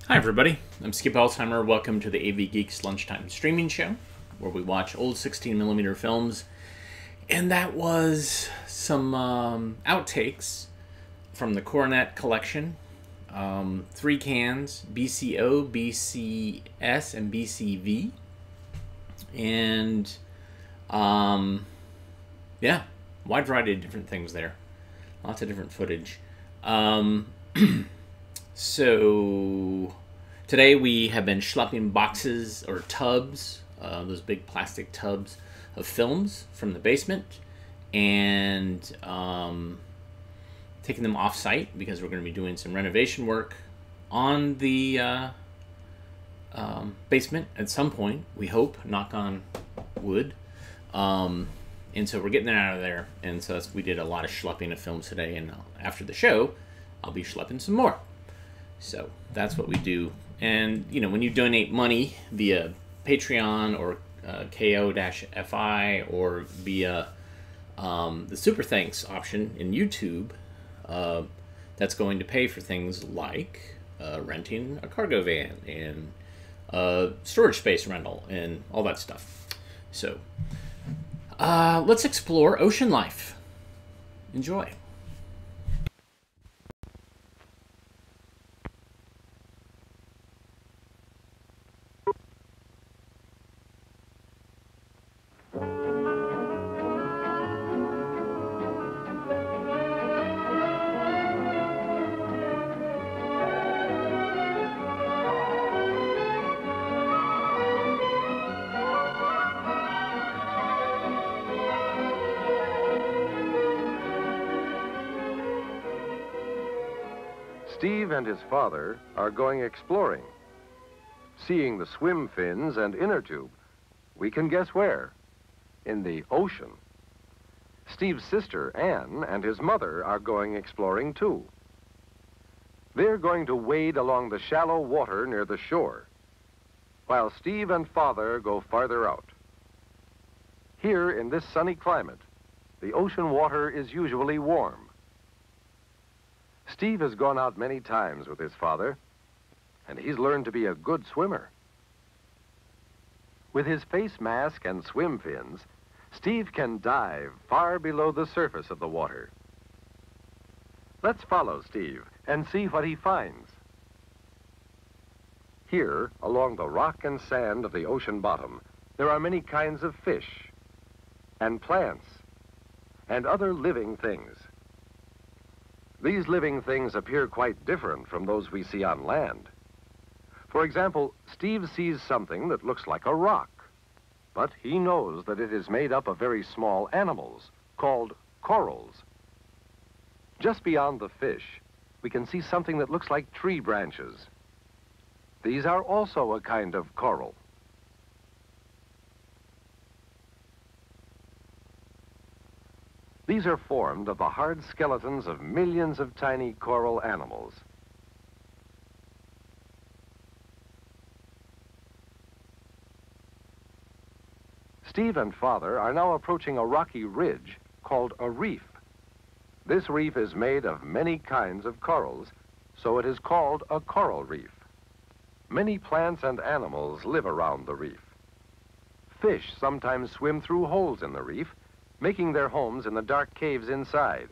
Hi everybody, I'm Skip Alzheimer. Welcome to the AV Geeks Lunchtime Streaming Show, where we watch old 16mm films. And that was some outtakes from the Coronet collection. 3 cans, BCO, BCS, and BCV. And yeah, wide variety of different things there. Lots of different footage. So today we have been schlepping boxes or tubs, those big plastic tubs of films from the basement, and taking them off site because we're going to be doing some renovation work on the basement at some point, we hope, knock on wood. And so we're getting it out of there, and so we did a lot of schlepping of films today, and after the show I'll be schlepping some more. So that's what we do. And you know, when you donate money via Patreon or KO-FI or via the Super Thanks option in YouTube, that's going to pay for things like renting a cargo van and storage space rental and all that stuff. So let's explore ocean life. Enjoy. Steve and his father are going exploring. Seeing the swim fins and inner tube, we can guess where. In the ocean. Steve's sister, Ann, and his mother are going exploring too. They're going to wade along the shallow water near the shore, while Steve and father go farther out. Here in this sunny climate, the ocean water is usually warm. Steve has gone out many times with his father, and he's learned to be a good swimmer. With his face mask and swim fins, Steve can dive far below the surface of the water. Let's follow Steve and see what he finds. Here, along the rock and sand of the ocean bottom, there are many kinds of fish and plants and other living things. These living things appear quite different from those we see on land. For example, Steve sees something that looks like a rock, but he knows that it is made up of very small animals called corals. Just beyond the fish, we can see something that looks like tree branches. These are also a kind of coral. These are formed of the hard skeletons of millions of tiny coral animals. Steve and father are now approaching a rocky ridge called a reef. This reef is made of many kinds of corals, so it is called a coral reef. Many plants and animals live around the reef. Fish sometimes swim through holes in the reef, making their homes in the dark caves inside.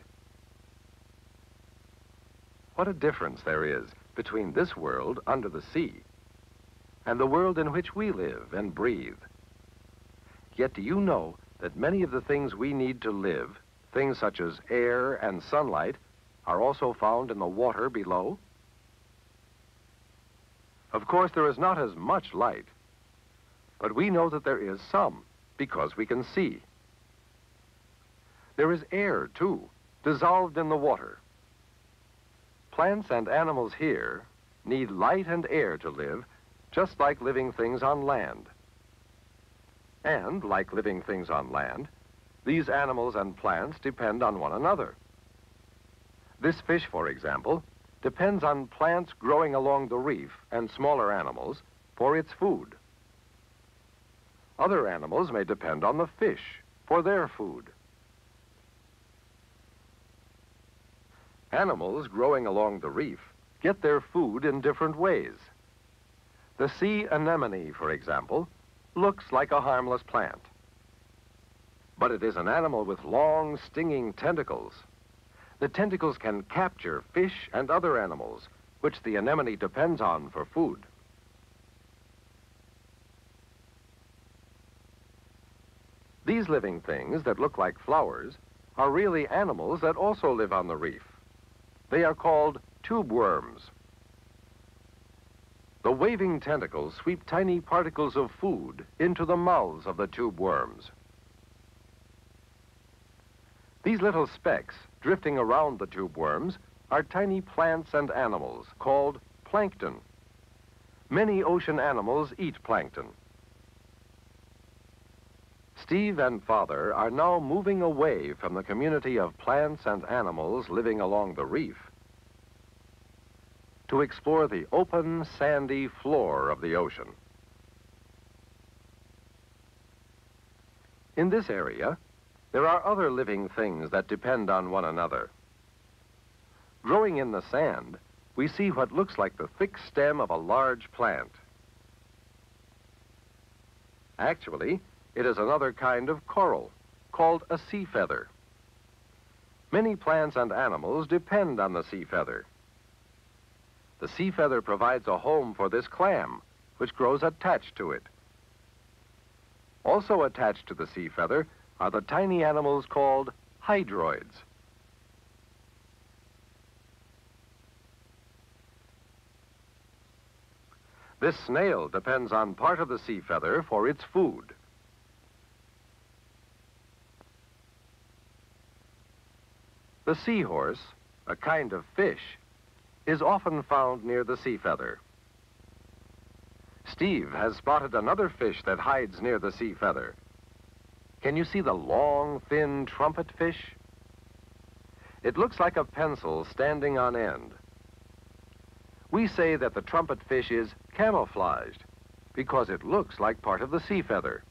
What a difference there is between this world under the sea and the world in which we live and breathe. Yet do you know that many of the things we need to live, things such as air and sunlight, are also found in the water below? Of course, there is not as much light, but we know that there is some because we can see. There is air, too, dissolved in the water. Plants and animals here need light and air to live, just like living things on land. And, like living things on land, these animals and plants depend on one another. This fish, for example, depends on plants growing along the reef and smaller animals for its food. Other animals may depend on the fish for their food. Animals growing along the reef get their food in different ways. The sea anemone, for example, looks like a harmless plant. But it is an animal with long, stinging tentacles. The tentacles can capture fish and other animals, which the anemone depends on for food. These living things that look like flowers are really animals that also live on the reef. They are called tube worms. The waving tentacles sweep tiny particles of food into the mouths of the tube worms. These little specks drifting around the tube worms are tiny plants and animals called plankton. Many ocean animals eat plankton. Steve and Father are now moving away from the community of plants and animals living along the reef to explore the open, sandy floor of the ocean. In this area, there are other living things that depend on one another. Growing in the sand, we see what looks like the thick stem of a large plant. Actually, it is another kind of coral called a sea feather. Many plants and animals depend on the sea feather. The sea feather provides a home for this clam, which grows attached to it. Also attached to the sea feather are the tiny animals called hydroids. This snail depends on part of the sea feather for its food. The seahorse, a kind of fish, is often found near the sea feather. Steve has spotted another fish that hides near the sea feather. Can you see the long, thin trumpet fish? It looks like a pencil standing on end. We say that the trumpet fish is camouflaged because it looks like part of the sea feather.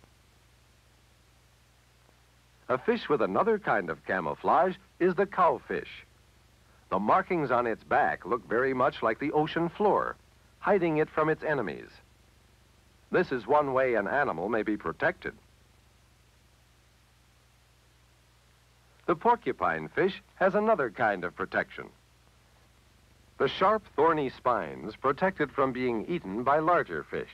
A fish with another kind of camouflage is the cowfish. The markings on its back look very much like the ocean floor, hiding it from its enemies. This is one way an animal may be protected. The porcupine fish has another kind of protection. The sharp, thorny spines protect it from being eaten by larger fish.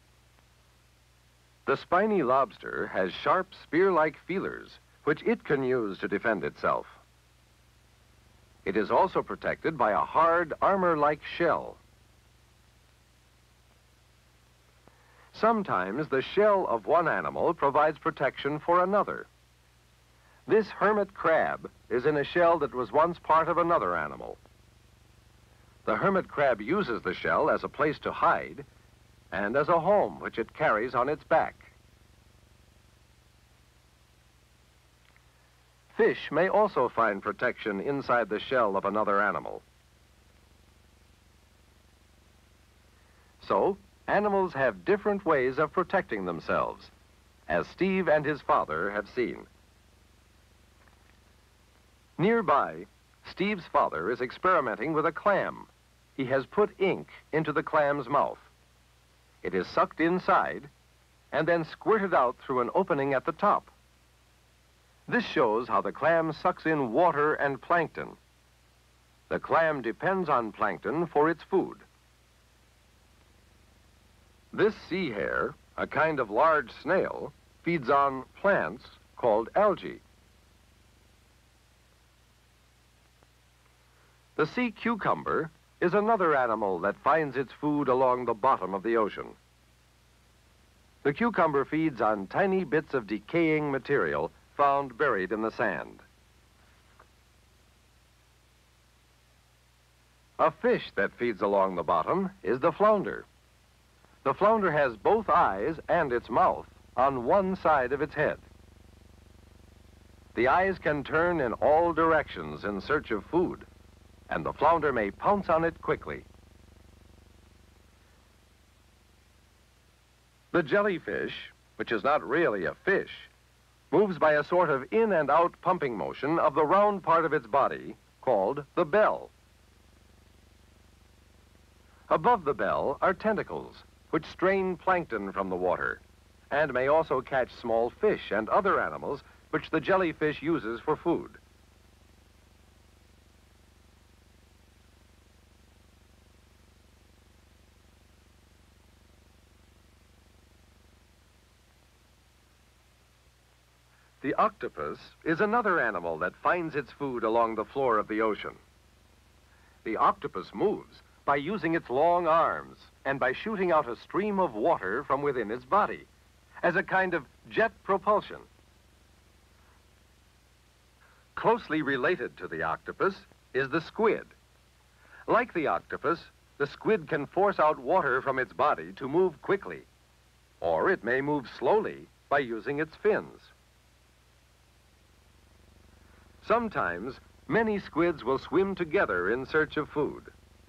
The spiny lobster has sharp, spear-like feelers, which it can use to defend itself. It is also protected by a hard, armor-like shell. Sometimes the shell of one animal provides protection for another. This hermit crab is in a shell that was once part of another animal. The hermit crab uses the shell as a place to hide and as a home which it carries on its back. Fish may also find protection inside the shell of another animal. So, animals have different ways of protecting themselves, as Steve and his father have seen. Nearby, Steve's father is experimenting with a clam. He has put ink into the clam's mouth. It is sucked inside and then squirted out through an opening at the top. This shows how the clam sucks in water and plankton. The clam depends on plankton for its food. This sea hare, a kind of large snail, feeds on plants called algae. The sea cucumber is another animal that finds its food along the bottom of the ocean. The cucumber feeds on tiny bits of decaying material found buried in the sand. A fish that feeds along the bottom is the flounder. The flounder has both eyes and its mouth on one side of its head. The eyes can turn in all directions in search of food, and the flounder may pounce on it quickly. The jellyfish, which is not really a fish, moves by a sort of in and out pumping motion of the round part of its body called the bell. Above the bell are tentacles, which strain plankton from the water, and may also catch small fish and other animals which the jellyfish uses for food. The octopus is another animal that finds its food along the floor of the ocean. The octopus moves by using its long arms and by shooting out a stream of water from within its body as a kind of jet propulsion. Closely related to the octopus is the squid. Like the octopus, the squid can force out water from its body to move quickly, or it may move slowly by using its fins. Sometimes, many squids will swim together in search of food.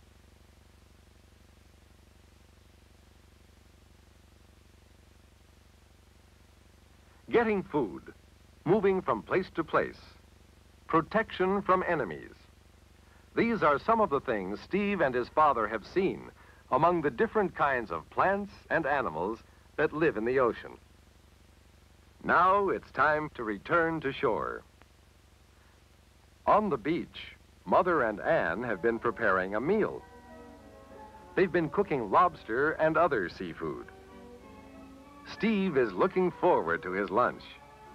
Getting food, moving from place to place, protection from enemies. These are some of the things Steve and his father have seen among the different kinds of plants and animals that live in the ocean. Now it's time to return to shore. On the beach, Mother and Ann have been preparing a meal. They've been cooking lobster and other seafood. Steve is looking forward to his lunch.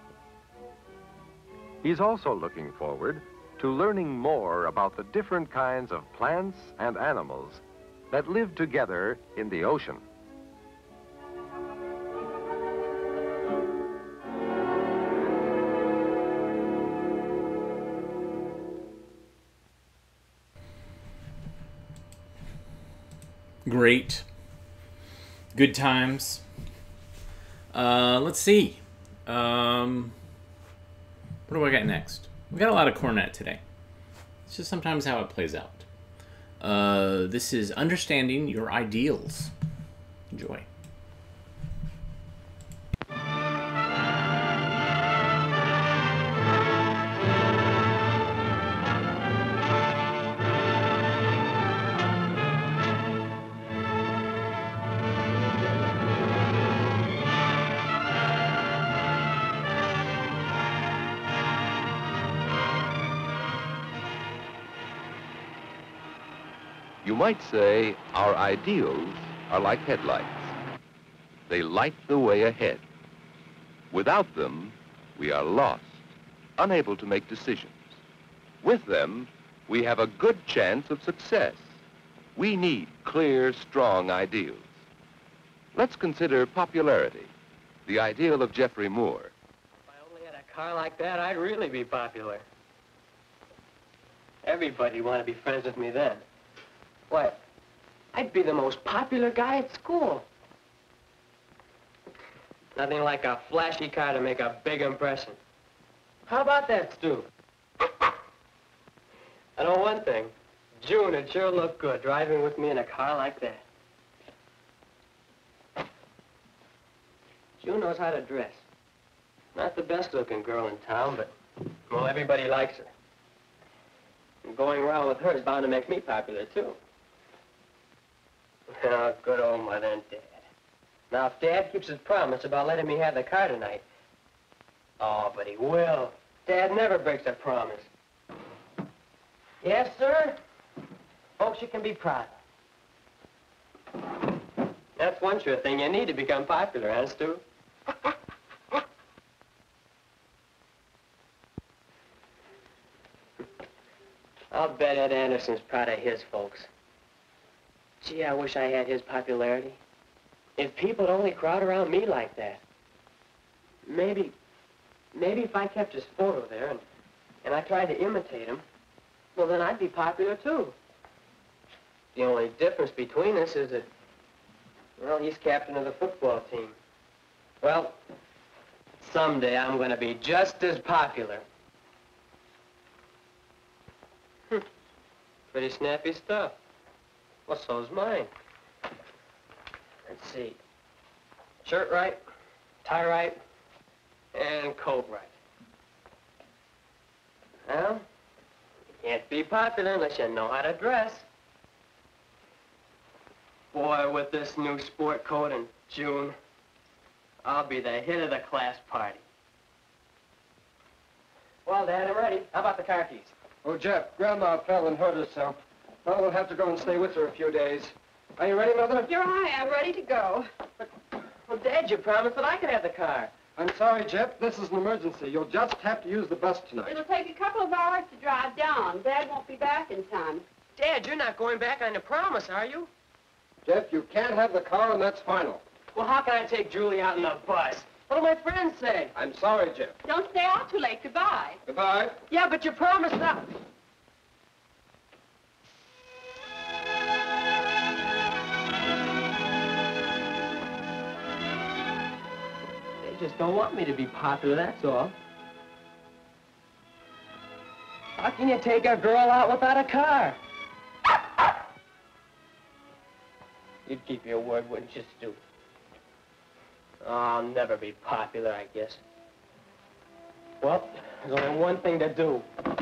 He's also looking forward to learning more about the different kinds of plants and animals that live together in the ocean. Great. Good times. Let's see. What do I got next? We got a lot of cornet today. It's just sometimes how it plays out. This is Understanding Your Ideals. Enjoy. You might say our ideals are like headlights. They light the way ahead. Without them, we are lost, unable to make decisions. With them, we have a good chance of success. We need clear, strong ideals. Let's consider popularity, the ideal of Jeffrey Moore. If I only had a car like that, I'd really be popular. Everybody'd want to be friends with me then. Why, I'd be the most popular guy at school. Nothing like a flashy car to make a big impression. How about that, Stu? I know one thing. June would sure look good driving with me in a car like that. June knows how to dress. Not the best-looking girl in town, but, well, everybody likes her. And going around with her is bound to make me popular, too. Oh, good old Mother and Dad. Now, if Dad keeps his promise about letting me have the car tonight... Oh, but he will. Dad never breaks a promise. Yes, sir? Folks you can be proud of. That's one sure thing you need to become popular, huh, Stu? I'll bet Ed Anderson's proud of his folks. Gee, I wish I had his popularity. If people would only crowd around me like that. Maybe if I kept his photo there and I tried to imitate him, well, then I'd be popular, too. The only difference between us is that, well, he's captain of the football team. Well, someday I'm going to be just as popular. Pretty snappy stuff. Well, so's mine. Let's see. Shirt right, tie right, and coat right. Well, you can't be popular unless you know how to dress. Boy, with this new sport coat in June, I'll be the hit of the class party. Well, Dad, I'm ready. How about the car keys? Oh, Jeff, Grandma fell and hurt herself. Mother will have to go and stay with her a few days. Are you ready, Mother? Here I am, ready to go. Well, Dad, you promised that I could have the car. I'm sorry, Jeff. This is an emergency. You'll just have to use the bus tonight. It'll take a couple of hours to drive down. Dad won't be back in time. Dad, you're not going back on the promise, are you? Jeff, you can't have the car, and that's final. Well, how can I take Julie out in the bus? What do my friends say? I'm sorry, Jeff. Don't stay out too late. Goodbye. Goodbye. Yeah, but you promised not. They just don't want me to be popular, that's all. How can you take a girl out without a car? You'd keep your word, wouldn't you, Stu? Oh, I'll never be popular, I guess. Well, there's only one thing to do.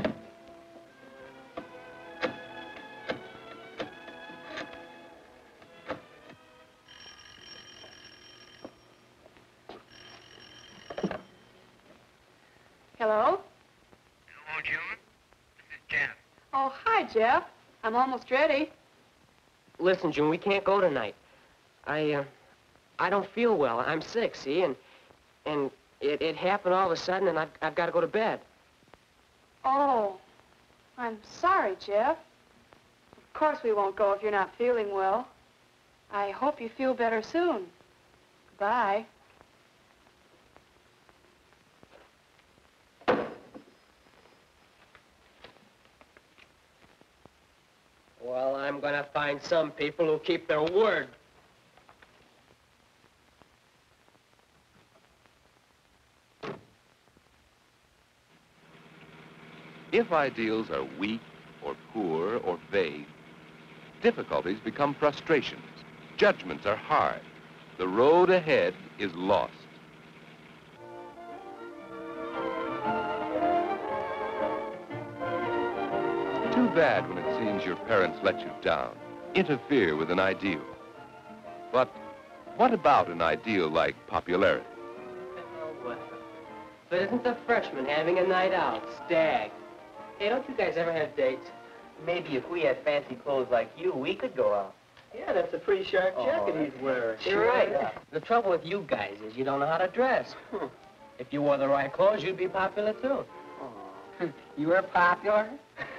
Hello? Hello, June. This is Jeff. Oh, hi, Jeff. I'm almost ready. Listen, June, we can't go tonight. I don't feel well. I'm sick, see, and it happened all of a sudden, and I've got to go to bed. Oh, I'm sorry, Jeff. Of course we won't go if you're not feeling well. I hope you feel better soon. Goodbye. Well, I'm gonna find some people who keep their word. If ideals are weak or poor or vague, difficulties become frustrations. Judgments are hard. The road ahead is lost. Too bad when it seems your parents let you down, interfere with an ideal. But what about an ideal like popularity? Oh, well. But isn't the freshman having a night out? Stag. Hey, don't you guys ever have dates? Maybe if we had fancy clothes like you, we could go out. Yeah, that's a pretty sharp jacket he's wearing. You're right. The trouble with you guys is you don't know how to dress. If you wore the right clothes, you'd be popular, too. You were popular?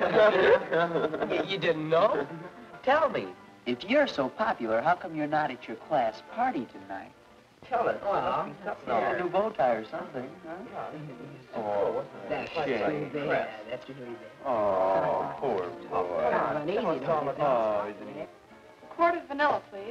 You didn't know? Tell me, if you're so popular, how come you're not at your class party tonight? Tell us. Well, A new bow tie or something, huh? Oh, that's shame. Yeah, that's really bad. Oh, poor boy. Oh, A quart of vanilla, please.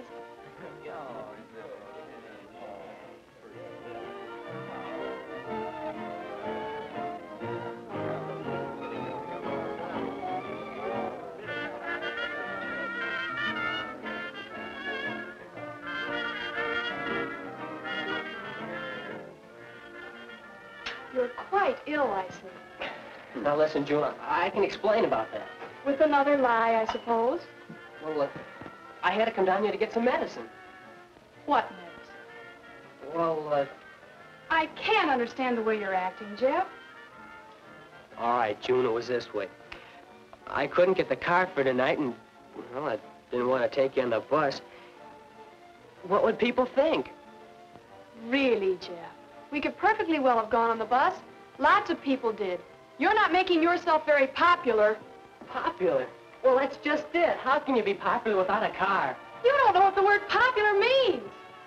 You're quite ill, I see. Now, listen, June, I can explain about that. With another lie, I suppose. Well, I had to come down here to get some medicine. What medicine? Well, I can't understand the way you're acting, Jeff. all right, June, it was this way. I couldn't get the car for tonight, and, well, I didn't want to take you on the bus. What would people think? Really, Jeff. We could perfectly well have gone on the bus. Lots of people did. You're not making yourself very popular. Popular? Well, that's just it. How can you be popular without a car? You don't know what the word popular means.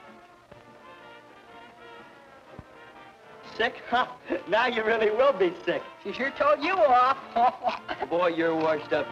Sick? Huh? Now you really will be sick. She sure told you off. Boy, you're washed up.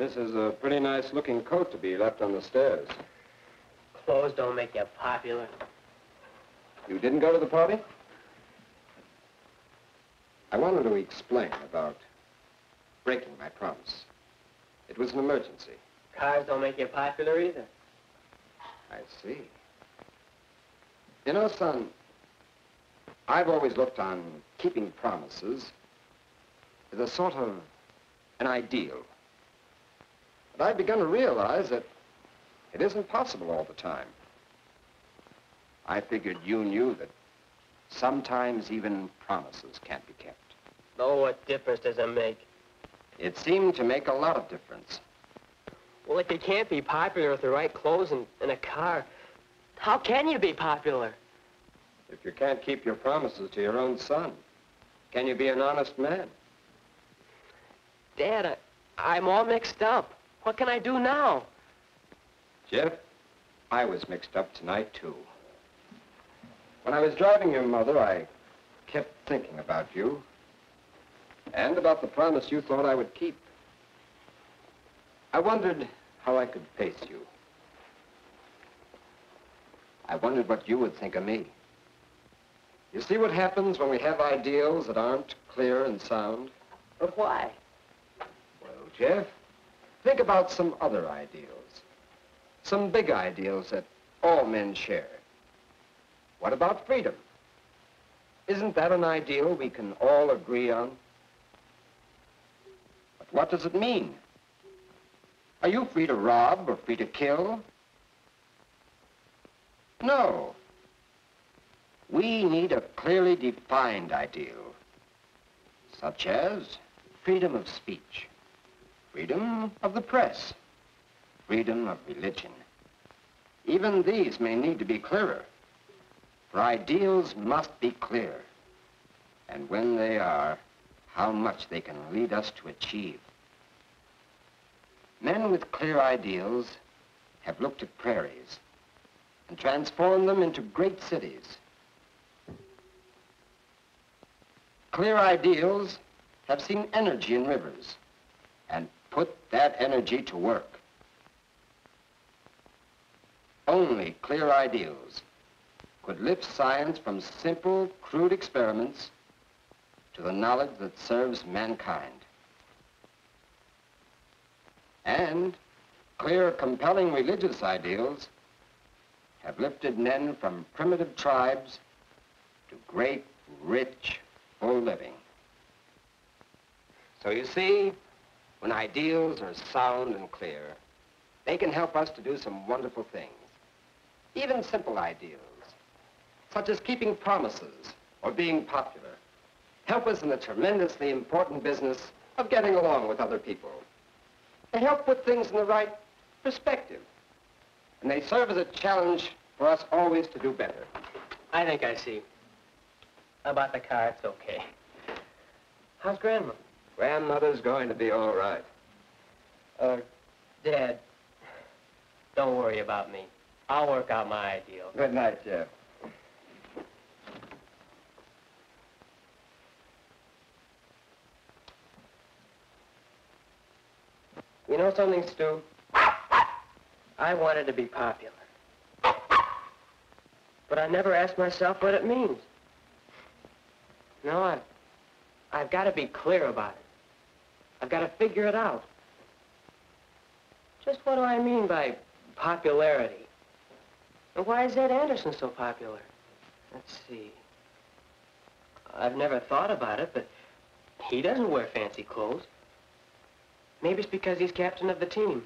This is a pretty nice-looking coat to be left on the stairs. Clothes don't make you popular. You didn't go to the party? I wanted to explain about breaking my promise. It was an emergency. Cars don't make you popular either. I see. You know, son, I've always looked on keeping promises as a sort of an ideal. But I've begun to realize that it isn't possible all the time. I figured you knew that sometimes even promises can't be kept. Oh, what difference does it make? It seemed to make a lot of difference. Well, if you can't be popular with the right clothes and a car, how can you be popular? If you can't keep your promises to your own son, can you be an honest man? Dad, I'm all mixed up. What can I do now? Jeff, I was mixed up tonight, too. When I was driving your mother, I kept thinking about you and about the promise you thought I would keep. I wondered how I could face you. I wondered what you would think of me. You see what happens when we have ideals that aren't clear and sound? But why? Well, Jeff, think about some other ideals. Some big ideals that all men share. What about freedom? Isn't that an ideal we can all agree on? But what does it mean? Are you free to rob or free to kill? No. We need a clearly defined ideal, such as freedom of speech, freedom of the press, freedom of religion. Even these may need to be clearer, for ideals must be clear, and when they are, how much they can lead us to achieve. Men with clear ideals have looked at prairies and transformed them into great cities. Clear ideals have seen energy in rivers and put that energy to work. Only clear ideals could lift science from simple, crude experiments to the knowledge that serves mankind. And clear, compelling religious ideals have lifted men from primitive tribes to great, rich, full living. So you see, when ideals are sound and clear, they can help us to do some wonderful things. Even simple ideals, such as keeping promises or being popular, help us in the tremendously important business of getting along with other people. They help put things in the right perspective, and they serve as a challenge for us always to do better. I think I see. About the car, it's okay. How's Grandma? Grandmother's going to be all right. Dad, don't worry about me. I'll work out my ideal. Good night, Jeff. You know something, Stu? I wanted to be popular. But I never asked myself what it means. No, I've got to be clear about it. I've got to figure it out. Just what do I mean by popularity? And why is Ed Anderson so popular? Let's see. I've never thought about it, but he doesn't wear fancy clothes. Maybe it's because he's captain of the team.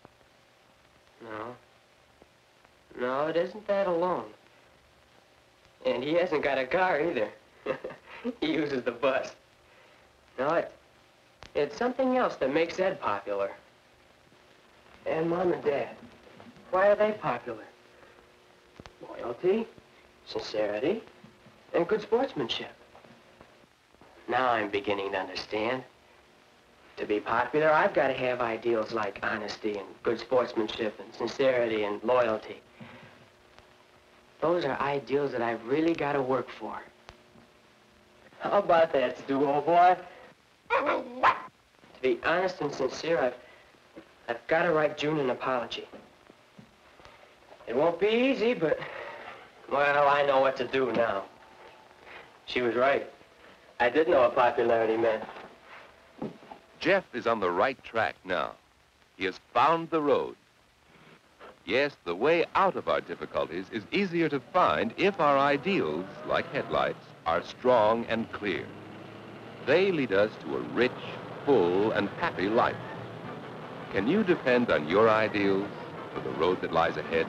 No, it isn't that alone. And he hasn't got a car either. He uses the bus. No, it's something else that makes Ed popular. And Mom and Dad, why are they popular? Loyalty, sincerity, and good sportsmanship. Now I'm beginning to understand. To be popular, I've got to have ideals like honesty and good sportsmanship and sincerity and loyalty. Those are ideals that I've really got to work for. How about that, Stu, old boy? To be honest and sincere, I've got to write June an apology. It won't be easy, but, well, I know what to do now. She was right. I did know what popularity meant. Jeff is on the right track now. He has found the road. Yes, the way out of our difficulties is easier to find if our ideals, like headlights, are strong and clear. They lead us to a rich, full, and happy life. Can you depend on your ideals for the road that lies ahead?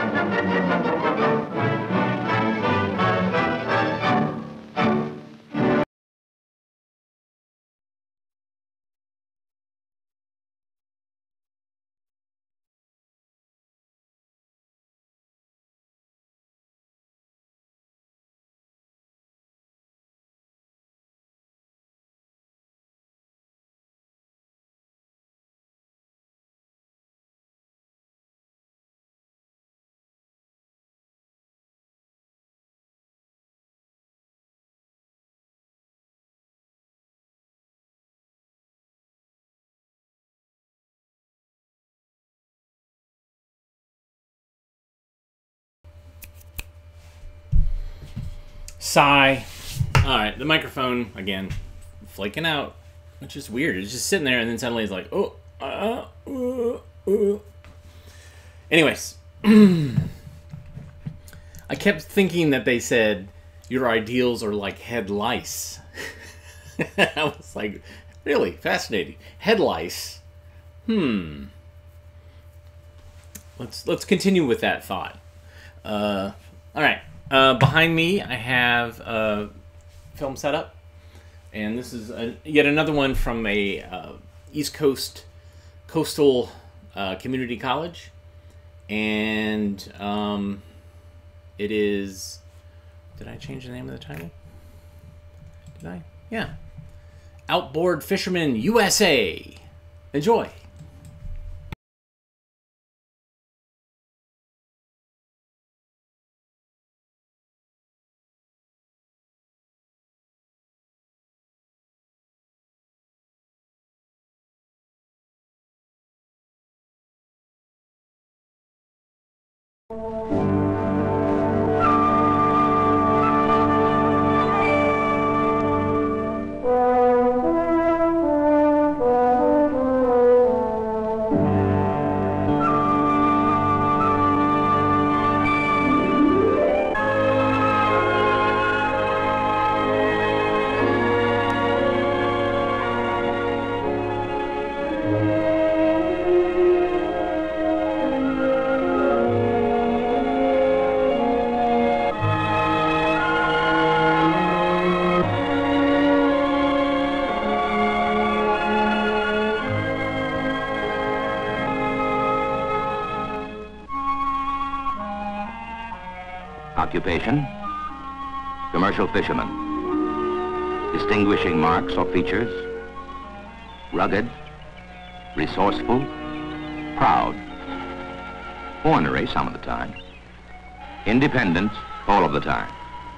Sigh. Alright, the microphone, again, flaking out, which is weird. It's just sitting there, and then suddenly it's like, Anyways. I kept thinking that they said, your ideals are like head lice. I was like, really? Fascinating. Head lice? Let's continue with that thought. Alright. Behind me, I have a film setup, and this is yet another one from a East Coast coastal community college, and it is. Did I change the name of the title? Did I? Yeah. Outboard Fishermen USA. Enjoy. Occupation, commercial fisherman. Distinguishing marks or features, rugged, resourceful, proud, ornery some of the time, independent all of the time.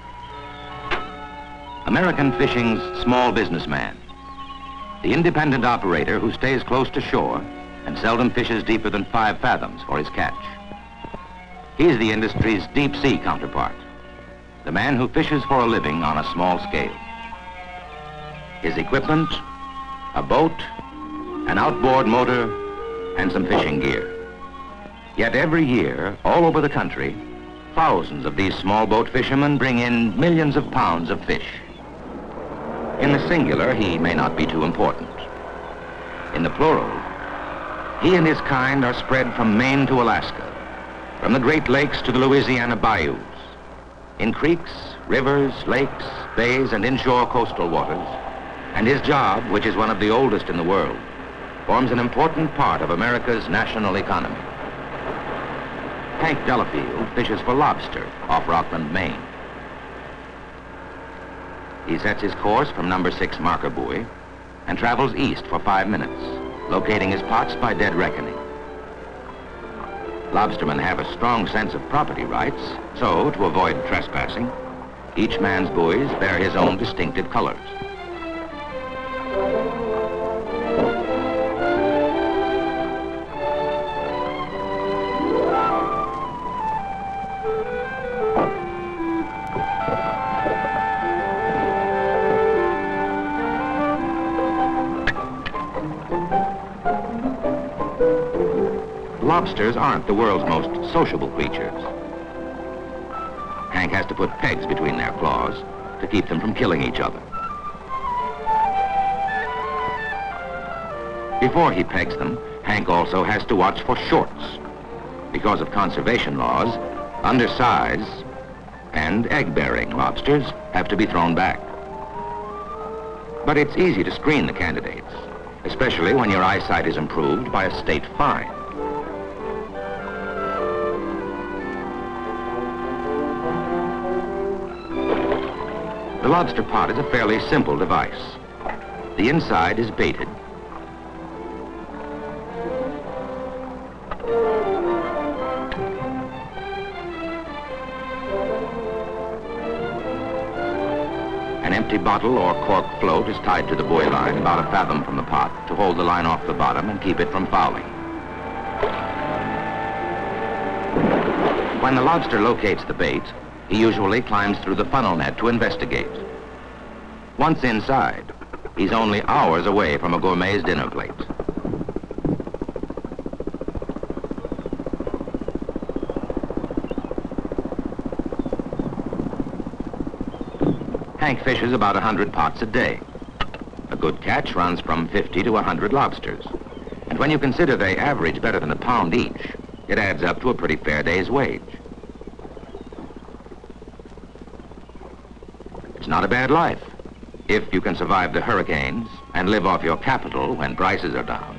American fishing's small businessman, the independent operator who stays close to shore and seldom fishes deeper than 5 fathoms for his catch. He's the industry's deep-sea counterpart, the man who fishes for a living on a small scale. His equipment, a boat, an outboard motor, and some fishing gear. Yet every year, all over the country, thousands of these small boat fishermen bring in millions of pounds of fish. In the singular, he may not be too important. In the plural, he and his kind are spread from Maine to Alaska, from the Great Lakes to the Louisiana bayous, in creeks, rivers, lakes, bays, and inshore coastal waters, and his job, which is one of the oldest in the world, forms an important part of America's national economy. Hank Delafield fishes for lobster off Rockland, Maine. He sets his course from number 6 marker buoy and travels east for 5 minutes, locating his pots by dead reckoning. Lobstermen have a strong sense of property rights, so to avoid trespassing, each man's buoys bear his own distinctive colors. lobsters aren't the world's most sociable creatures. Hank has to put pegs between their claws to keep them from killing each other. Before he pegs them, Hank also has to watch for shorts. Because of conservation laws, undersized and egg-bearing lobsters have to be thrown back. But it's easy to screen the candidates, especially when your eyesight is improved by a state fine. The lobster pot is a fairly simple device. The inside is baited. An empty bottle or cork float is tied to the buoy line about a fathom from the pot to hold the line off the bottom and keep it from fouling. When the lobster locates the bait, he usually climbs through the funnel net to investigate. Once inside, he's only hours away from a gourmet's dinner plate. Hank fishes about 100 pots a day. A good catch runs from 50 to 100 lobsters. And when you consider they average better than a pound each, it adds up to a pretty fair day's wage. It's not a bad life, if you can survive the hurricanes and live off your capital when prices are down.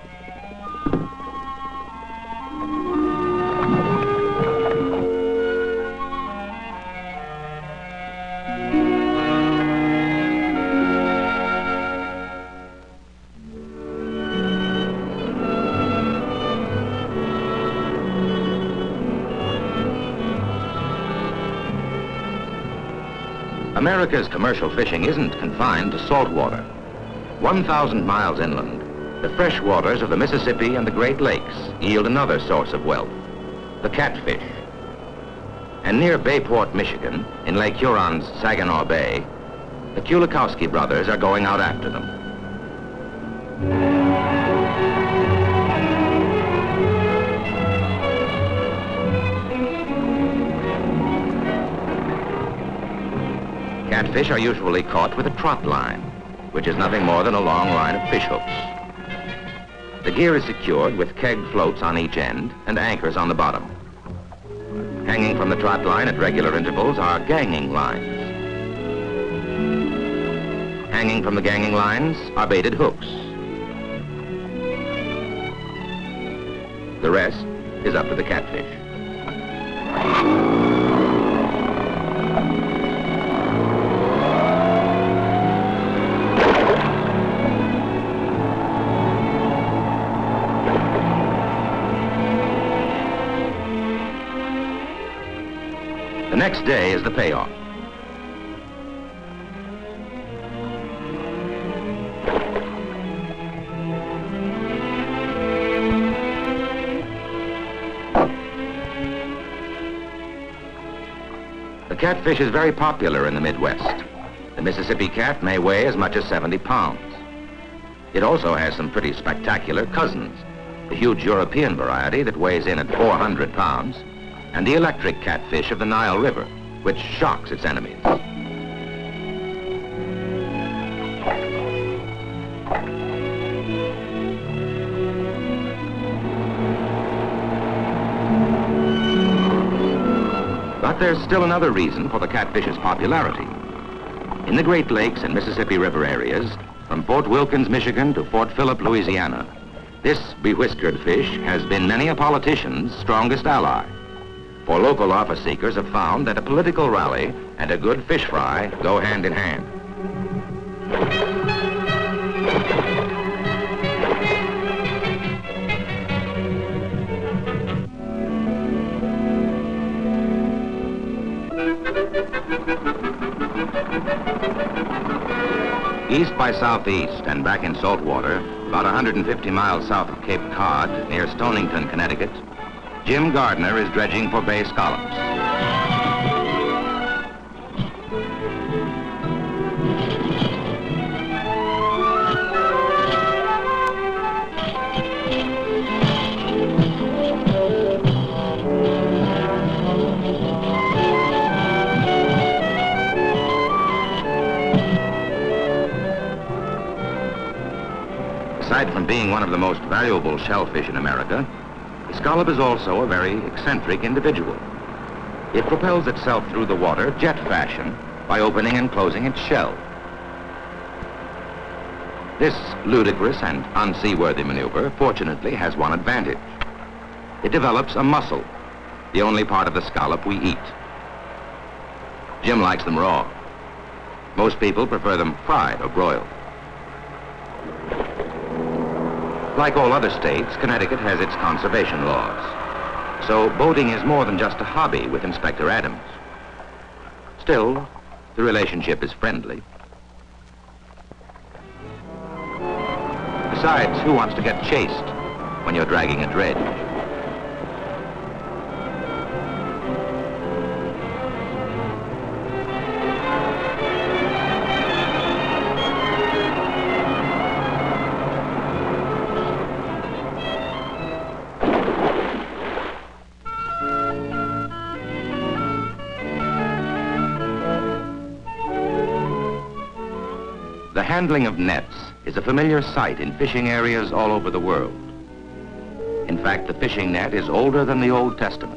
America's commercial fishing isn't confined to salt water. 1,000 miles inland, the fresh waters of the Mississippi and the Great Lakes yield another source of wealth, the catfish. And near Bayport, Michigan, in Lake Huron's Saginaw Bay, the Kulikowski brothers are going out after them. Catfish are usually caught with a trot line, which is nothing more than a long line of fish hooks. The gear is secured with keg floats on each end and anchors on the bottom. Hanging from the trot line at regular intervals are ganging lines. Hanging from the ganging lines are baited hooks. The rest is up to the catfish. The next day is the payoff. The catfish is very popular in the Midwest. The Mississippi cat may weigh as much as 70 pounds. It also has some pretty spectacular cousins, the huge European variety that weighs in at 400 pounds, and the electric catfish of the Nile River, which shocks its enemies. But there's still another reason for the catfish's popularity. In the Great Lakes and Mississippi River areas, from Fort Wilkins, Michigan to Fort Phillip, Louisiana, this bewhiskered fish has been many a politician's strongest ally. For local office seekers have found that a political rally and a good fish fry go hand in hand. East by southeast and back in salt water, about 150 miles south of Cape Cod, near Stonington, Connecticut, Jim Gardner is dredging for bay scallops. Aside from being one of the most valuable shellfish in America, the scallop is also a very eccentric individual. It propels itself through the water jet fashion by opening and closing its shell. This ludicrous and unseaworthy maneuver fortunately has one advantage. It develops a muscle, the only part of the scallop we eat. Jim likes them raw. Most people prefer them fried or broiled. Like all other states, Connecticut has its conservation laws. So boating is more than just a hobby with Inspector Adams. Still, the relationship is friendly. Besides, who wants to get chased when you're dragging a dredge? The handling of nets is a familiar sight in fishing areas all over the world. In fact, the fishing net is older than the Old Testament.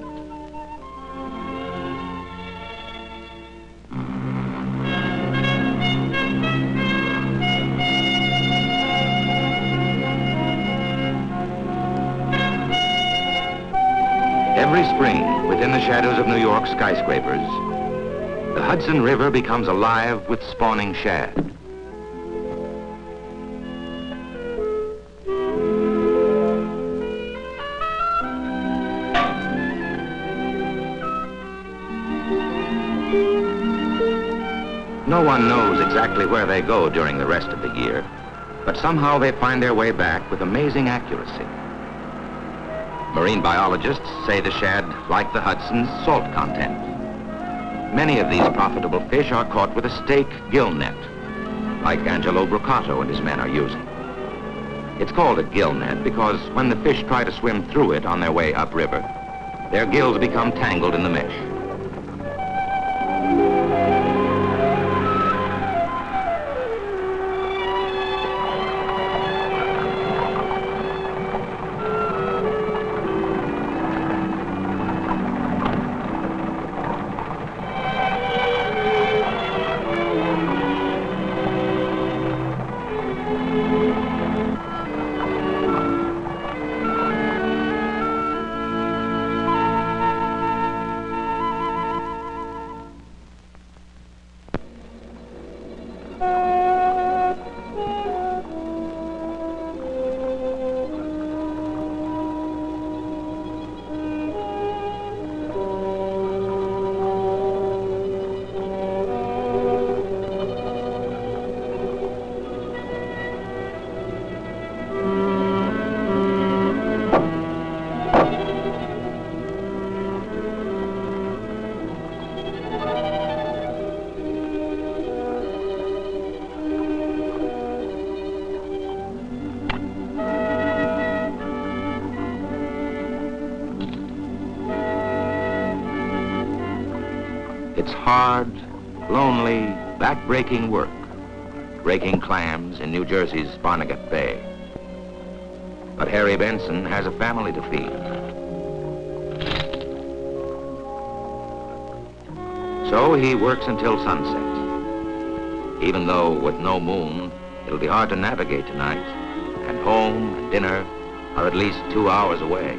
Every spring, within the shadows of New York skyscrapers, the Hudson River becomes alive with spawning shad. No one knows exactly where they go during the rest of the year, but somehow they find their way back with amazing accuracy. Marine biologists say the shad like the Hudson's salt content. Many of these profitable fish are caught with a stake gill net, like Angelo Brocato and his men are using. It's called a gill net because when the fish try to swim through it on their way upriver, their gills become tangled in the mesh. It's hard, lonely, back-breaking work, breaking clams in New Jersey's Barnegat Bay. But Harry Benson has a family to feed. So he works until sunset. Even though with no moon, it'll be hard to navigate tonight, and home and dinner are at least 2 hours away.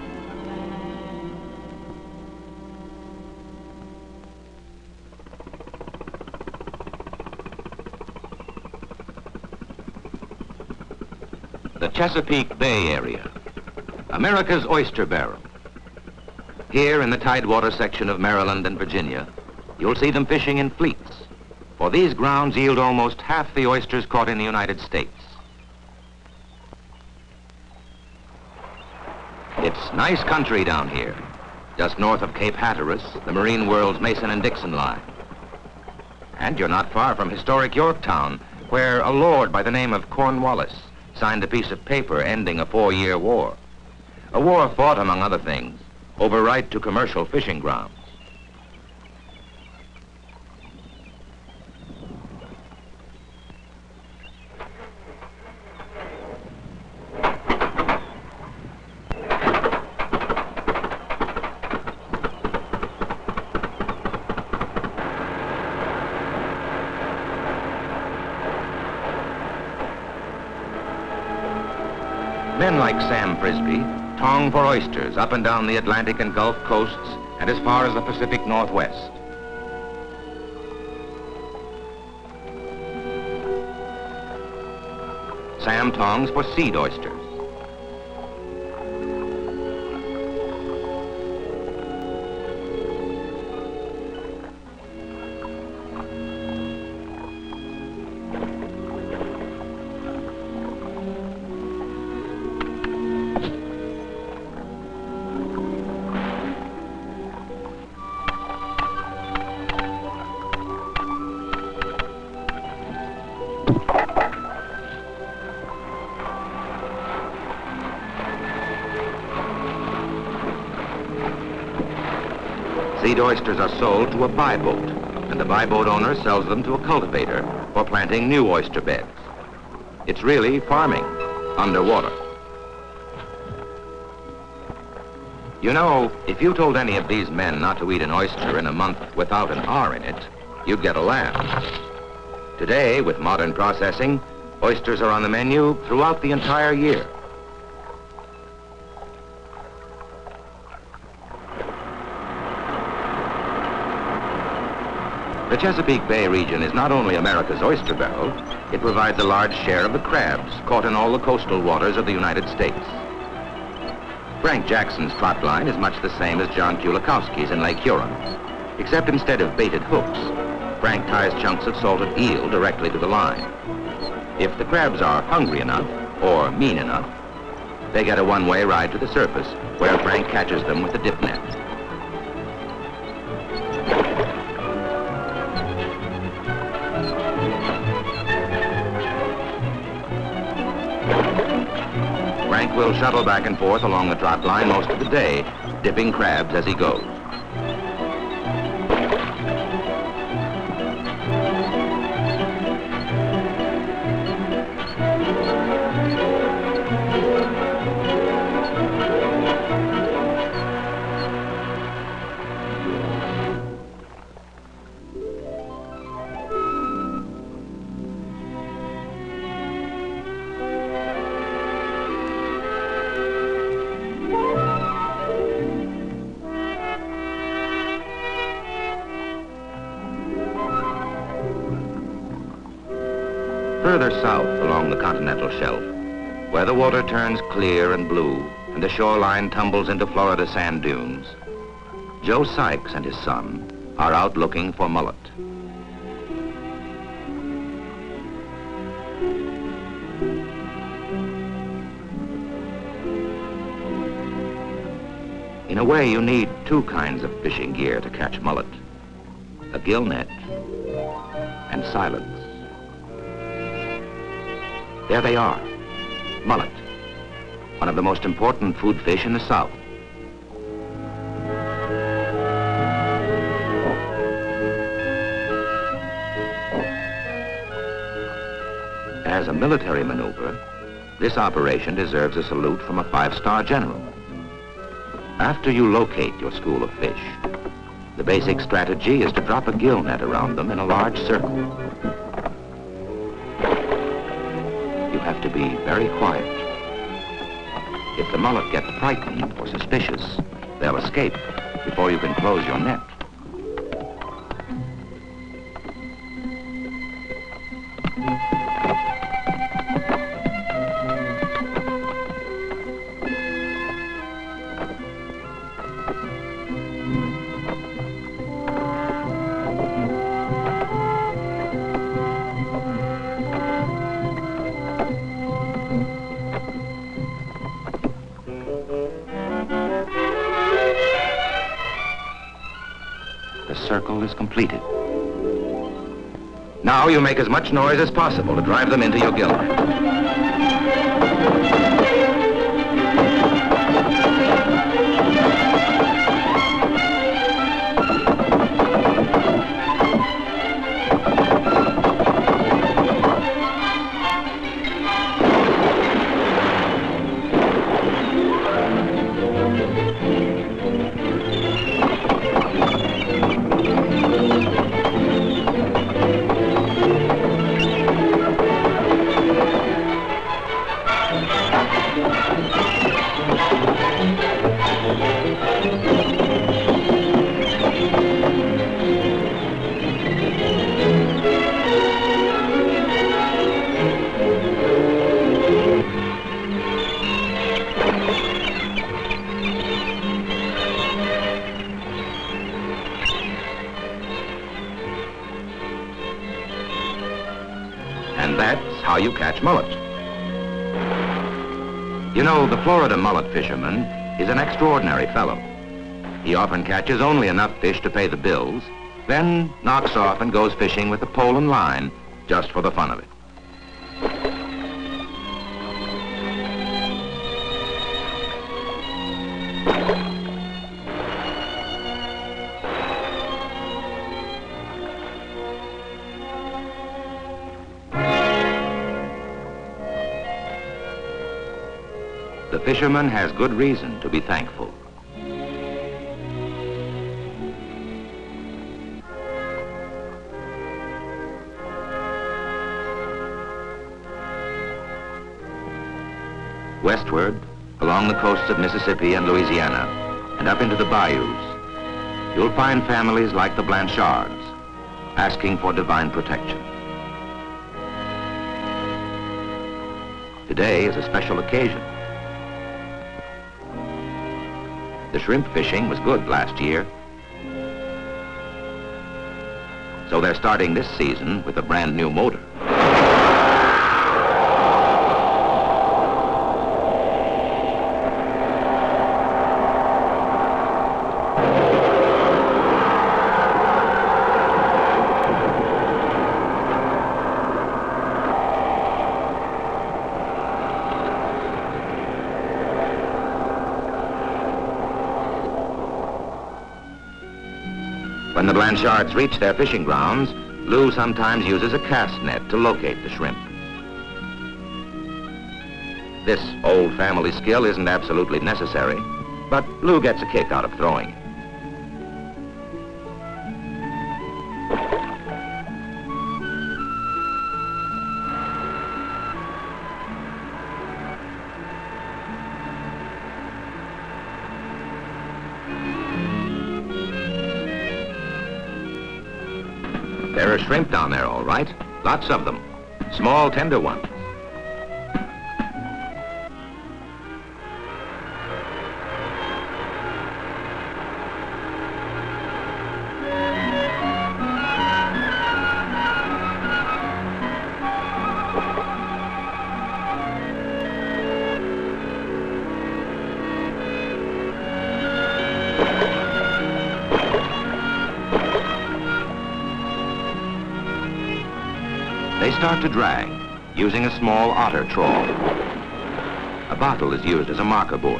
The Chesapeake Bay area, America's oyster barrel. Here in the tidewater section of Maryland and Virginia, you'll see them fishing in fleets, for these grounds yield almost half the oysters caught in the United States. It's nice country down here, just north of Cape Hatteras, the marine world's Mason and Dixon line. And you're not far from historic Yorktown, where a lord by the name of Cornwallis signed a piece of paper ending a 4-year war. A war fought, among other things, over right to commercial fishing grounds. Men like Sam Frisbee tong for oysters up and down the Atlantic and Gulf coasts and as far as the Pacific Northwest. Sam tongs for seed oysters. Seed oysters are sold to a buy boat, and the buy boat owner sells them to a cultivator for planting new oyster beds. It's really farming underwater. You know, if you told any of these men not to eat an oyster in a month without an R in it, you'd get a laugh. Today, with modern processing, oysters are on the menu throughout the entire year. The Chesapeake Bay region is not only America's oyster barrel, it provides a large share of the crabs caught in all the coastal waters of the United States. Frank Jackson's trot line is much the same as John Kulikowski's in Lake Huron, except instead of baited hooks, Frank ties chunks of salted eel directly to the line. If the crabs are hungry enough, or mean enough, they get a one-way ride to the surface, where Frank catches them with a dip net. Frank will shuttle back and forth along the trot line most of the day, dipping crabs as he goes. Further south along the continental shelf, where the water turns clear and blue and the shoreline tumbles into Florida sand dunes, Joe Sykes and his son are out looking for mullet. In a way, you need two kinds of fishing gear to catch mullet: a gill net and silence. There they are, mullet, one of the most important food fish in the South. As a military maneuver, this operation deserves a salute from a five-star general. After you locate your school of fish, the basic strategy is to drop a gill net around them in a large circle. You have to be very quiet. If the mullet get frightened or suspicious, they'll escape before you can close your net. Circle is completed. Now you make as much noise as possible to drive them into your gill net. And that's how you catch mullet. You know, the Florida mullet fisherman is an extraordinary fellow. He often catches only enough fish to pay the bills, then knocks off and goes fishing with a pole and line just for the fun of it. The fisherman has good reason to be thankful. Westward, along the coasts of Mississippi and Louisiana, and up into the bayous, you'll find families like the Blanchards asking for divine protection. Today is a special occasion. The shrimp fishing was good last year, so they're starting this season with a brand new motor. When the Blanchards reach their fishing grounds, Lou sometimes uses a cast net to locate the shrimp. This old family skill isn't absolutely necessary, but Lou gets a kick out of throwing it. There are shrimp down there, all right. Lots of them. Small, tender ones. They start to drag, using a small otter trawl. A bottle is used as a marker board.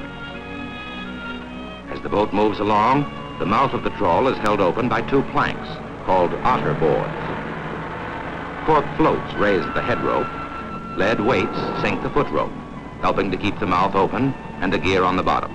As the boat moves along, the mouth of the trawl is held open by two planks, called otter boards. Cork floats raise the head rope. Lead weights sink the foot rope, helping to keep the mouth open and the gear on the bottom.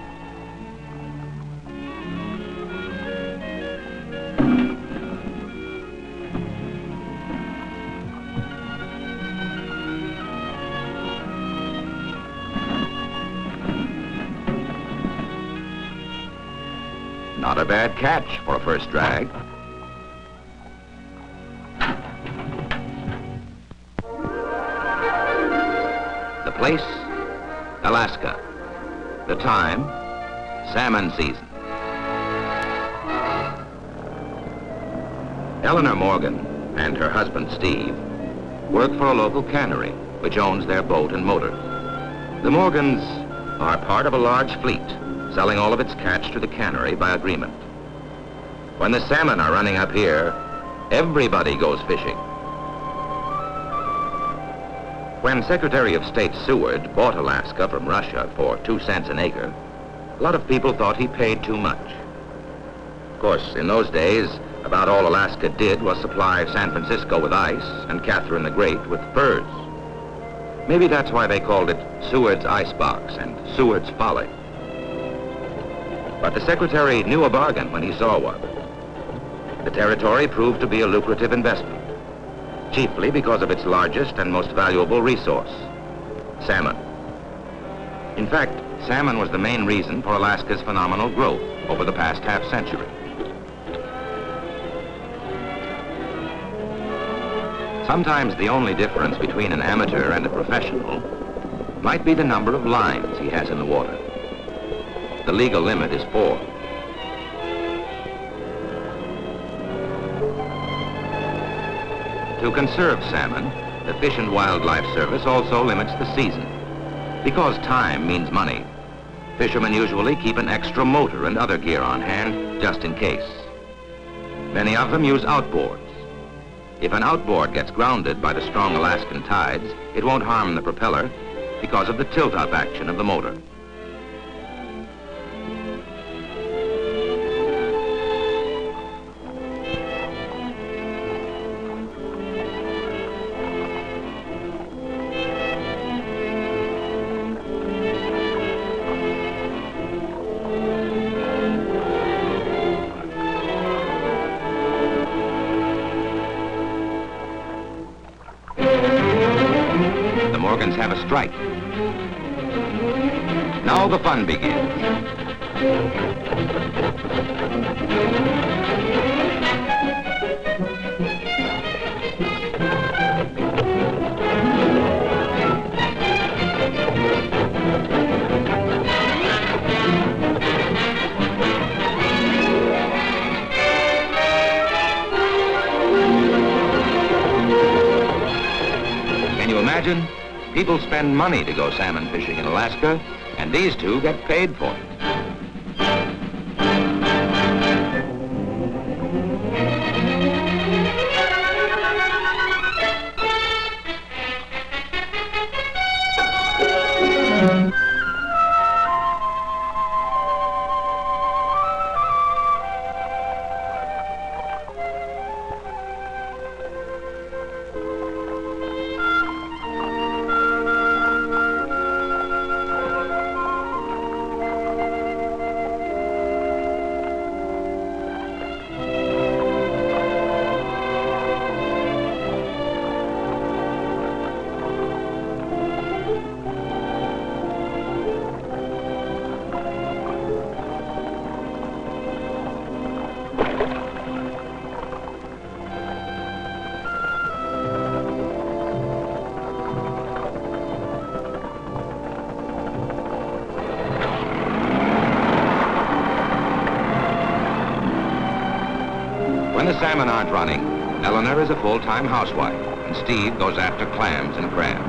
Not a bad catch for a first drag. The place, Alaska. The time, salmon season. Eleanor Morgan and her husband Steve work for a local cannery which owns their boat and motor. The Morgans are part of a large fleet selling all of its catch to the cannery by agreement. When the salmon are running up here, everybody goes fishing. When Secretary of State Seward bought Alaska from Russia for 2 cents an acre, a lot of people thought he paid too much. Of course, in those days, about all Alaska did was supply San Francisco with ice and Catherine the Great with furs. Maybe that's why they called it Seward's Icebox and Seward's Folly. But the Secretary knew a bargain when he saw one. The territory proved to be a lucrative investment, chiefly because of its largest and most valuable resource, salmon. In fact, salmon was the main reason for Alaska's phenomenal growth over the past half-century. Sometimes the only difference between an amateur and a professional might be the number of lines he has in the water. The legal limit is 4. To conserve salmon, the Fish and Wildlife Service also limits the season. Because time means money, fishermen usually keep an extra motor and other gear on hand just in case. Many of them use outboards. If an outboard gets grounded by the strong Alaskan tides, it won't harm the propeller because of the tilt-up action of the motor. Have a strike. Now the fun begins. Can you imagine? People spend money to go salmon fishing in Alaska, and these two get paid for it. When the salmon aren't running, Eleanor is a full-time housewife, and Steve goes after clams and crab.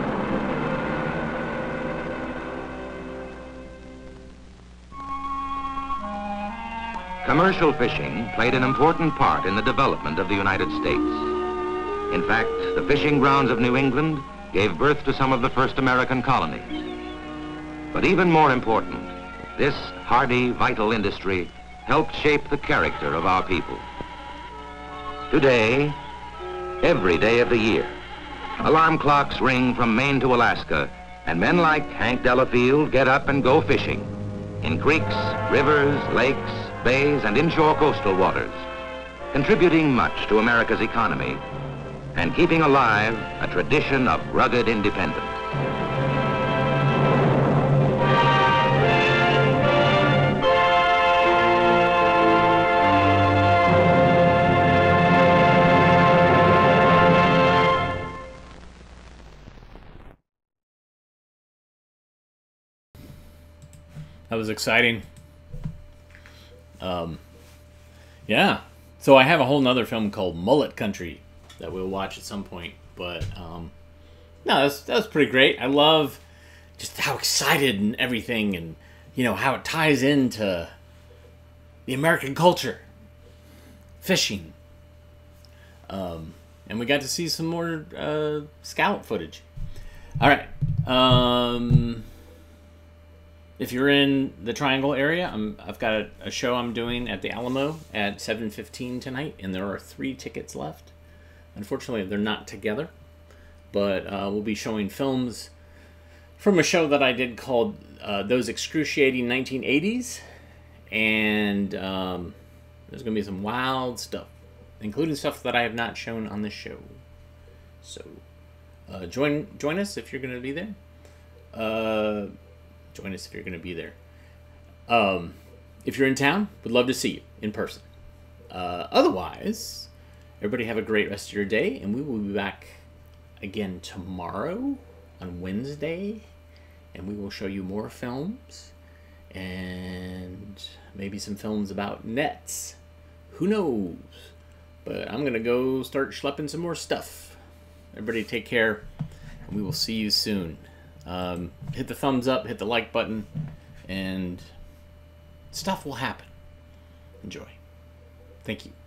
Commercial fishing played an important part in the development of the United States. In fact, the fishing grounds of New England gave birth to some of the first American colonies. But even more important, this hardy, vital industry helped shape the character of our people. Today, every day of the year, alarm clocks ring from Maine to Alaska, and men like Hank Delafield get up and go fishing in creeks, rivers, lakes, bays, and inshore coastal waters, contributing much to America's economy and keeping alive a tradition of rugged independence. That was exciting. Yeah. So I have a whole nother film called Mullet Country that we'll watch at some point. But, no, that was pretty great. I love just how excited and everything and, you know, how it ties into the American culture. Fishing. And we got to see some more scallop footage. All right. If you're in the Triangle area, I've got a show I'm doing at the Alamo at 7:15 tonight, and there are 3 tickets left. Unfortunately, they're not together, but we'll be showing films from a show that I did called Those Excruciating 1980s, and there's going to be some wild stuff, including stuff that I have not shown on this show. So join us if you're going to be there. Join us if you're going to be there. If you're in town, we'd love to see you in person. Otherwise, everybody have a great rest of your day, and we will be back again tomorrow on Wednesday, and we will show you more films and maybe some films about nets. Who knows? But I'm going to go start schlepping some more stuff. Everybody take care, and we will see you soon. Hit the thumbs up, hit the like button, and stuff will happen. Enjoy. Thank you.